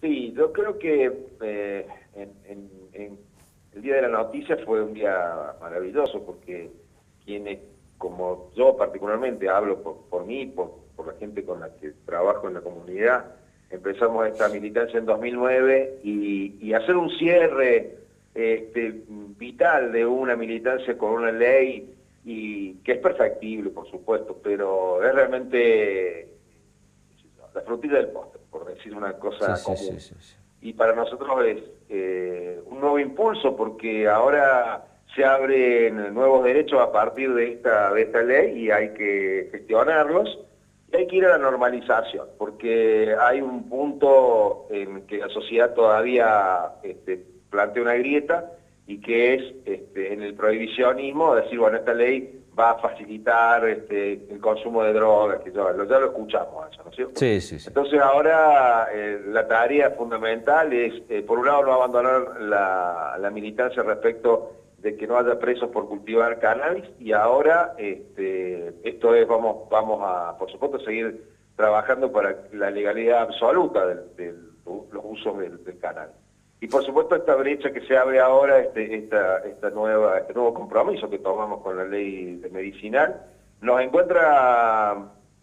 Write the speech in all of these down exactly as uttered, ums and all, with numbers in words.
Sí, yo creo que eh, en, en, en el Día de la Noticia fue un día maravilloso porque quienes, como yo particularmente, hablo por, por mí, por, por la gente con la que trabajo en la comunidad, empezamos esta militancia en dos mil nueve y, y hacer un cierre este, vital de una militancia con una ley y que es perfectible, por supuesto, pero es realmente la frutilla del postre, por decir una cosa Sí, sí, común. sí, sí, sí. Y para nosotros es eh, un nuevo impulso porque ahora se abren nuevos derechos a partir de esta, de esta ley y hay que gestionarlos y hay que ir a la normalización porque hay un punto en que la sociedad todavía este, plantea una grieta y que es este, en el prohibicionismo, decir, bueno, esta ley va a facilitar este, el consumo de drogas, que ya, ya lo escuchamos eso, ¿no es cierto? Sí, sí, sí. Entonces ahora eh, la tarea fundamental es, eh, por un lado, no abandonar la, la militancia respecto de que no haya presos por cultivar cannabis, y ahora este, esto es, vamos, vamos a, por supuesto, seguir trabajando para la legalidad absoluta de los usos del, del cannabis. Y por supuesto esta brecha que se abre ahora, este, esta, esta nueva, este nuevo compromiso que tomamos con la ley de medicinal, nos encuentra,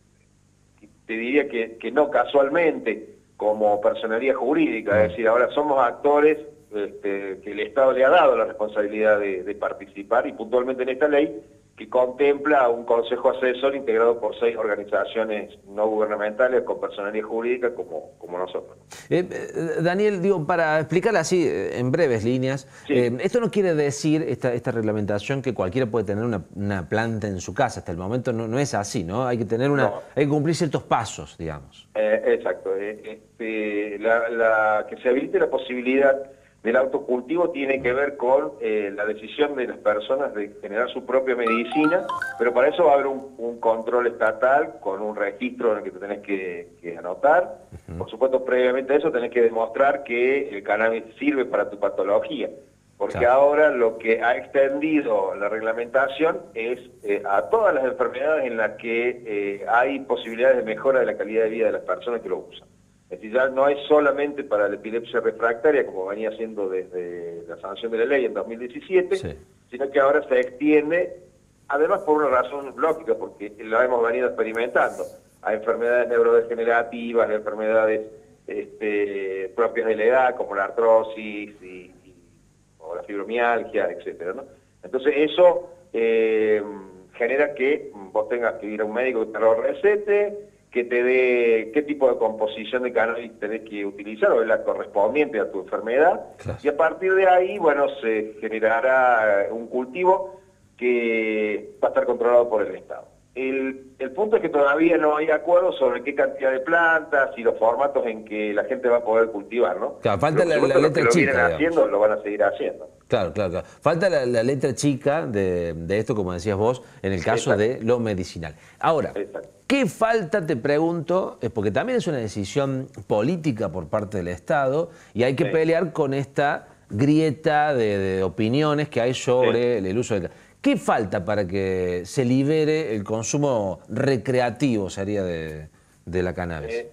te diría que, que no casualmente, como personería jurídica, es decir, ahora somos actores este, que el Estado le ha dado la responsabilidad de, de participar, y puntualmente en esta ley, que contempla un consejo asesor integrado por seis organizaciones no gubernamentales con personería jurídica como, como nosotros. Eh, eh, Daniel, digo, para explicarla así eh, en breves líneas, Sí. eh, esto no quiere decir, esta, esta reglamentación, que cualquiera puede tener una, una planta en su casa. Hasta el momento no, no es así, ¿no? Hay que tener una, No. hay que cumplir ciertos pasos, digamos. Eh, exacto. Eh, este, la, la, que se habilite la posibilidad del autocultivo tiene que ver con eh, la decisión de las personas de generar su propia medicina, pero para eso va a haber un, un control estatal con un registro en el que te tenés que, que anotar. Uh-huh. Por supuesto, previamente a eso tenés que demostrar que el cannabis sirve para tu patología, porque claro, ahora lo que ha extendido la reglamentación es eh, a todas las enfermedades en las que eh, hay posibilidades de mejora de la calidad de vida de las personas que lo usan. Es decir, ya no es solamente para la epilepsia refractaria, como venía siendo desde la sanción de la ley en dos mil diecisiete, sí, sino que ahora se extiende, además por una razón lógica, porque lo hemos venido experimentando, a enfermedades neurodegenerativas, a enfermedades este, propias de la edad, como la artrosis y, y, o la fibromialgia, etcétera, ¿no? Entonces eso eh, genera que vos tengas que ir a un médico que te lo recete, que te dé qué tipo de composición de cannabis tenés que utilizar o es la correspondiente a tu enfermedad, claro, y a partir de ahí, bueno, se generará un cultivo que va a estar controlado por el Estado. El, el punto es que todavía no hay acuerdo sobre qué cantidad de plantas y los formatos en que la gente va a poder cultivar, ¿no? Claro, falta la, la los letra que chica, lo vienen digamos. haciendo lo van a seguir haciendo. Claro, claro, claro. Falta la, la letra chica de, de esto, como decías vos, en el caso Exacto. de lo medicinal. Ahora, Exacto. ¿qué falta, te pregunto? Es porque también es una decisión política por parte del Estado y hay que sí. pelear con esta grieta de, de opiniones que hay sobre sí. el uso del... ¿Qué falta para que se libere el consumo recreativo, sería, de, de la cannabis? Eh,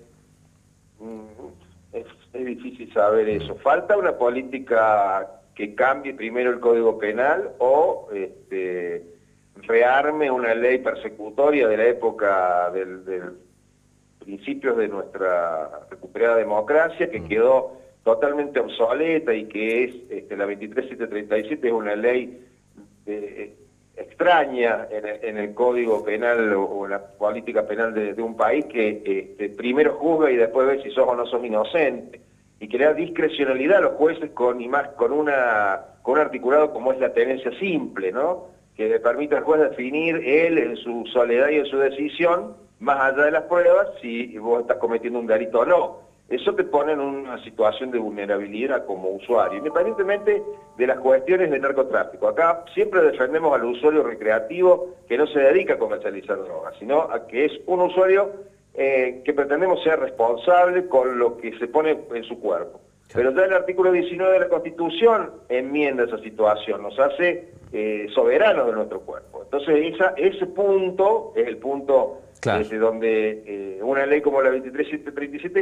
es, es difícil saber eso. Falta una política que cambie primero el Código Penal o este, rearme una ley persecutoria de la época del, del principios de nuestra recuperada democracia, que quedó totalmente obsoleta y que es este, la veintitrés mil setecientos treinta y siete, es una ley eh, extraña en el, en el Código Penal o, o en la política penal de, de un país que este, primero juzga y después ve si sos o no sos inocente, y que le da discrecionalidad a los jueces con, y más, con, una, con un articulado como es la tenencia simple, ¿no? Que le permite al juez definir él en su soledad y en su decisión, más allá de las pruebas, si vos estás cometiendo un delito o no. Eso te pone en una situación de vulnerabilidad como usuario, independientemente de las cuestiones de narcotráfico. Acá siempre defendemos al usuario recreativo que no se dedica a comercializar drogas, sino a que es un usuario eh, que pretendemos ser responsable con lo que se pone en su cuerpo. Pero ya el artículo diecinueve de la Constitución enmienda esa situación, nos hace eh, soberanos de nuestro cuerpo. Entonces esa, ese punto es el punto claro. desde donde eh, una ley como la veintitrés mil setecientos treinta y siete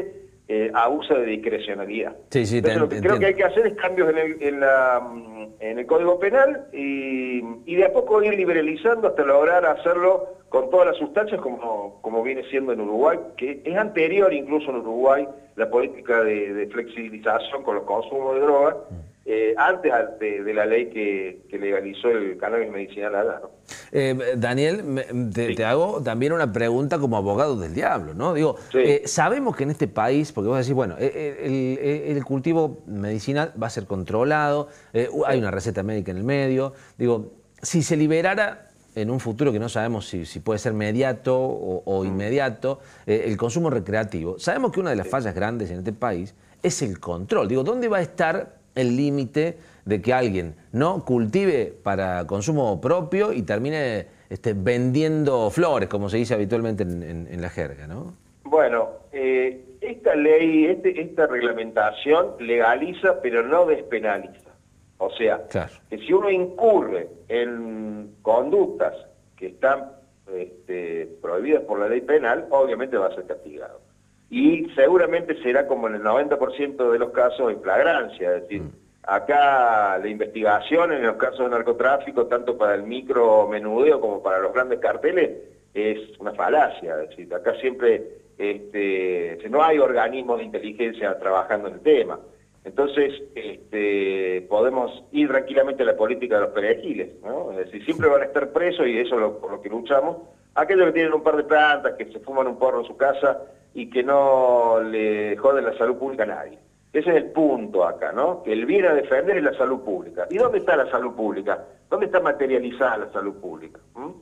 eh, abusa de discrecionalidad. Sí, sí, Entonces, te, lo que creo que hay que hacer es cambios en el, en la, en el Código Penal y, y de a poco ir liberalizando hasta lograr hacerlo con todas las sustancias como, como viene siendo en Uruguay, que es anterior incluso en Uruguay la política de, de flexibilización con los consumos de drogas, eh, antes de, de la ley que, que legalizó el cannabis medicinal allá, ¿no? Eh, Daniel, me, te, Sí. te hago también una pregunta como abogado del diablo, ¿no? Digo, Sí. eh, sabemos que en este país, porque vos decís, bueno, el, el, el cultivo medicinal va a ser controlado, eh, hay una receta médica en el medio, digo, si se liberara en un futuro que no sabemos si, si puede ser mediato o, o inmediato, eh, el consumo recreativo, sabemos que una de las fallas grandes en este país es el control. Digo, ¿dónde va a estar el límite de que alguien no cultive para consumo propio y termine este, vendiendo flores, como se dice habitualmente en, en, en la jerga, ¿no? Bueno, eh, esta ley, este, esta reglamentación legaliza pero no despenaliza. O sea, claro, que si uno incurre en conductas que están este, prohibidas por la ley penal, obviamente va a ser castigado. Y seguramente será como en el noventa por ciento de los casos en flagrancia, es decir, mm. acá la investigación en los casos de narcotráfico, tanto para el micro menudeo como para los grandes carteles, es una falacia, es decir, acá siempre este, no hay organismos de inteligencia trabajando en el tema. Entonces, este, podemos ir tranquilamente a la política de los perejiles, ¿no? Es decir, siempre van a estar presos, y eso es lo, por lo que luchamos, aquellos que tienen un par de plantas, que se fuman un porro en su casa y que no le joden la salud pública a nadie. Ese es el punto acá, ¿no? Que el bien a defender es la salud pública. ¿Y dónde está la salud pública? ¿Dónde está materializada la salud pública? ¿Mm?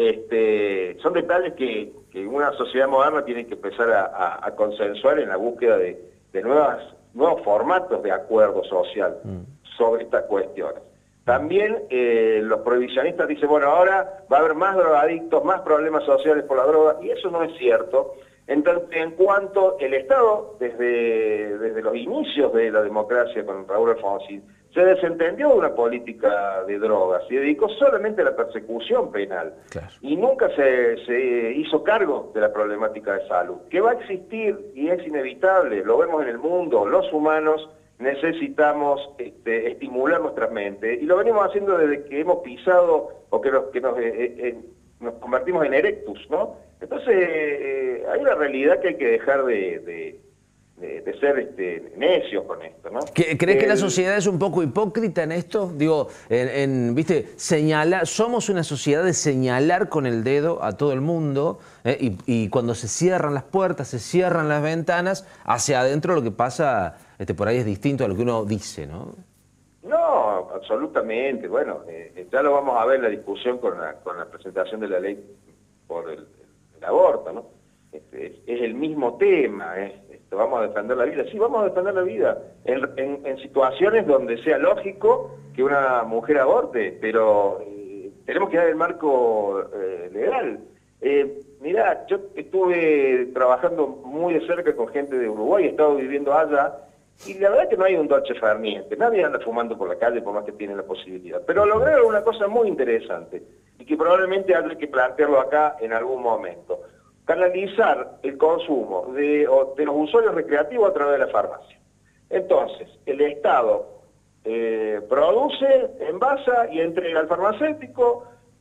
Este, son detalles que, que una sociedad moderna tiene que empezar a, a, a consensuar en la búsqueda de, de nuevas, nuevos formatos de acuerdo social mm. sobre estas cuestiones. También eh, los prohibicionistas dicen, bueno, ahora va a haber más drogadictos, más problemas sociales por la droga, y eso no es cierto. Entonces, en cuanto el Estado, desde, desde los inicios de la democracia con Raúl Alfonsín, se desentendió de una política de drogas, se dedicó solamente a la persecución penal, claro. y nunca se, se hizo cargo de la problemática de salud, que va a existir y es inevitable, lo vemos en el mundo, los humanos necesitamos este, estimular nuestra mente, y lo venimos haciendo desde que hemos pisado, o que nos, que nos, eh, eh, nos convertimos en erectus, ¿no? Entonces, eh, hay una realidad que hay que dejar de, de, de, de ser este, necios con esto, ¿no? ¿Crees El... que la sociedad es un poco hipócrita en esto? Digo, en, en, ¿viste? Señalar, somos una sociedad de señalar con el dedo a todo el mundo, ¿eh? y, y cuando se cierran las puertas, se cierran las ventanas, hacia adentro lo que pasa este, por ahí es distinto a lo que uno dice, ¿no? No, absolutamente. Bueno, eh, ya lo vamos a ver en la discusión con la, con la presentación de la ley por el, el aborto, ¿no? Este, es, es el mismo tema, es, este, vamos a defender la vida. Sí, vamos a defender la vida en, en, en situaciones donde sea lógico que una mujer aborte, pero eh, tenemos que dar el marco eh, legal. Eh, mirá, yo estuve trabajando muy de cerca con gente de Uruguay, he estado viviendo allá, y la verdad es que no hay un dolce far niente, nadie anda fumando por la calle por más que tiene la posibilidad, pero lograron una cosa muy interesante y que probablemente haya que plantearlo acá en algún momento: canalizar el consumo de, de los usuarios recreativos a través de la farmacia. Entonces, el Estado eh, produce, envasa y entrega al farmacéutico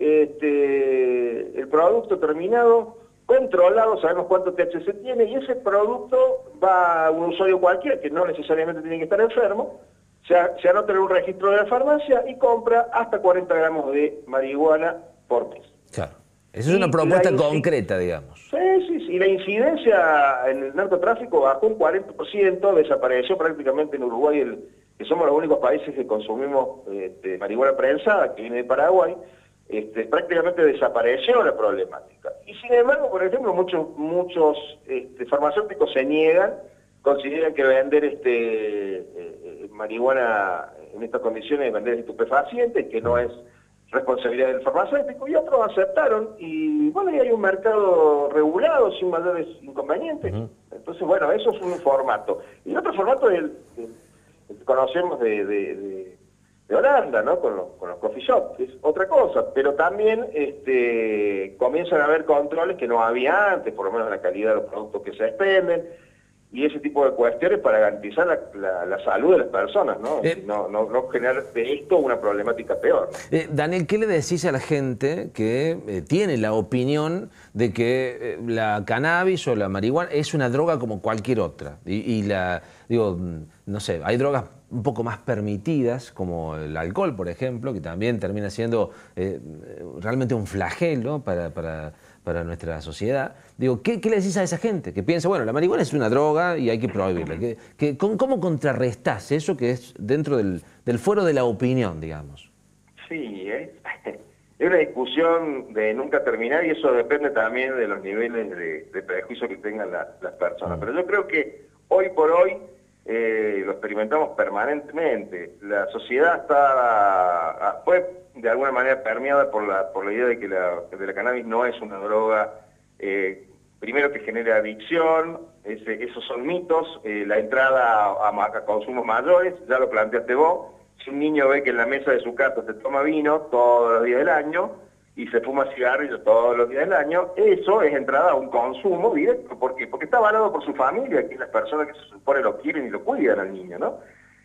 este, el producto terminado, controlado, sabemos cuánto T H C tiene, y ese producto va a un usuario cualquiera, que no necesariamente tiene que estar enfermo, se, se anota en un registro de la farmacia y compra hasta cuarenta gramos de marihuana por mes. Claro. Esa es una propuesta concreta, digamos. Sí, sí, sí. Y la incidencia en el narcotráfico bajó un cuarenta por ciento, desapareció prácticamente en Uruguay, el, que somos los únicos países que consumimos este, marihuana prensada, que viene de Paraguay. Este, prácticamente desapareció la problemática. Y sin embargo, por ejemplo, muchos muchos este, farmacéuticos se niegan, consideran que vender este eh, marihuana en estas condiciones, vender estupefacientes, que no es responsabilidad del farmacéutico, y otros aceptaron, y bueno, y hay un mercado regulado sin mayores inconvenientes. Uh-huh. Entonces, bueno, eso es un formato. Y el otro formato es el, el, el que conocemos de... de, de de Holanda, ¿no? Con los, con los coffee shops, es otra cosa, pero también este, comienzan a haber controles que no había antes, por lo menos en la calidad de los productos que se expenden, y ese tipo de cuestiones para garantizar la, la, la salud de las personas, ¿no? Eh, no, no, no generar de esto una problemática peor. Eh, Daniel, ¿qué le decís a la gente que eh, tiene la opinión de que eh, la cannabis o la marihuana es una droga como cualquier otra? Y, y la, digo, no sé, hay drogas un poco más permitidas, como el alcohol, por ejemplo, que también termina siendo eh, realmente un flagelo para, para, para nuestra sociedad. Digo, ¿qué, ¿qué le decís a esa gente que piensa, bueno, la marihuana es una droga y hay que prohibirla? ¿Qué, qué, ¿Cómo contrarrestás eso que es dentro del, del fuero de la opinión, digamos? Sí, ¿eh? Es una discusión de nunca terminar y eso depende también de los niveles de, de prejuicio que tengan la, las personas. Mm. Pero yo creo que hoy por hoy eh, lo experimentamos permanentemente. La sociedad está fue de alguna manera permeada por la por la idea de que la, de la cannabis no es una droga, eh, primero que genera adicción, ese, esos son mitos, eh, la entrada a, a, a consumos mayores, ya lo planteaste vos. Si un niño ve que en la mesa de su casa se toma vino todos los días del año y se fuma cigarrillos todos los días del año, eso es entrada a un consumo directo. ¿Por qué? Porque está avalado por su familia, que es las personas que se supone lo quieren y lo cuidan al niño, ¿no?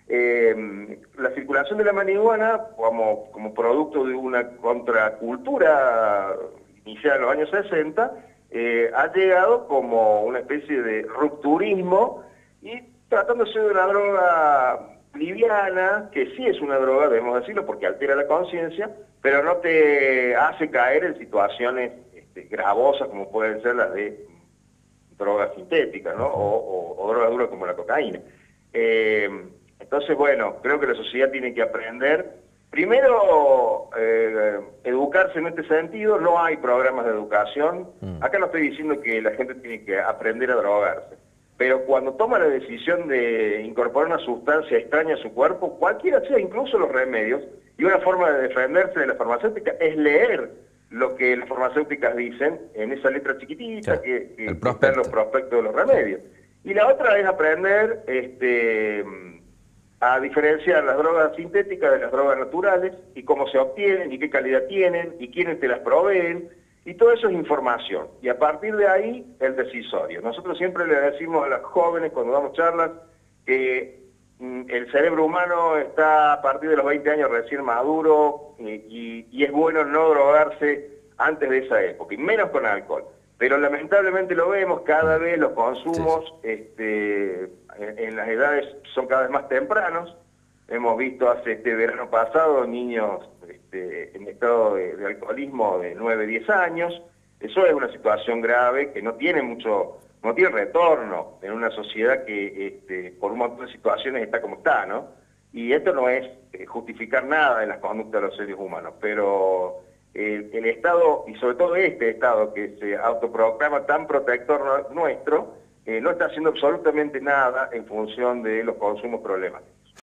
Eh, la circulación de la marihuana como, como producto de una contracultura iniciada en los años sesenta eh, ha llegado como una especie de rupturismo y tratándose de una droga liviana, que sí es una droga, debemos decirlo, porque altera la conciencia, pero no te hace caer en situaciones este, gravosas como pueden ser las de drogas sintéticas, ¿no? O, o, o drogas duras como la cocaína. Eh, entonces, bueno, creo que la sociedad tiene que aprender, primero, eh, educarse en este sentido. No hay programas de educación. Acá no estoy diciendo que la gente tiene que aprender a drogarse, pero cuando toma la decisión de incorporar una sustancia extraña a su cuerpo, cualquiera sea, incluso los remedios, y una forma de defenderse de la farmacéutica es leer lo que las farmacéuticas dicen en esa letra chiquitita, sí, que, que, que está en los prospectos de los remedios. Y la otra es aprender este, a diferenciar las drogas sintéticas de las drogas naturales, y cómo se obtienen, y qué calidad tienen, y quiénes te las proveen. Y todo eso es información, y a partir de ahí el decisorio. Nosotros siempre le decimos a las jóvenes cuando damos charlas que mm, el cerebro humano está a partir de los veinte años recién maduro y, y, y es bueno no drogarse antes de esa época, y menos con alcohol. Pero lamentablemente lo vemos, cada vez los consumos sí, sí. Este, en, en las edades son cada vez más tempranos. Hemos visto hace este verano pasado niños este, en estado de, de alcoholismo de nueve, diez años. Eso es una situación grave que no tiene mucho, no tiene retorno en una sociedad que este, por un montón de situaciones está como está, ¿no? Y esto no es eh, justificar nada en las conductas de los seres humanos, pero el, el Estado, y sobre todo este Estado que se autoproclama tan protector nuestro, eh, no está haciendo absolutamente nada en función de los consumos problemáticos.